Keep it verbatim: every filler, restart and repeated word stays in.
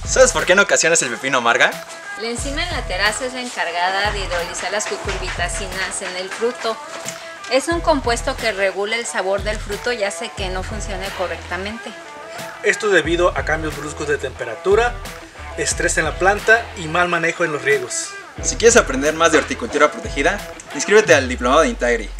¿Sabes por qué en ocasiones el pepino amarga? La enzima en la terasa es la encargada de hidrolizar las cucurbitacinas en el fruto. Es un compuesto que regula el sabor del fruto y hace que no funcione correctamente. Esto debido a cambios bruscos de temperatura, estrés en la planta y mal manejo en los riegos. Si quieres aprender más de horticultura protegida, inscríbete al diplomado de Intagri.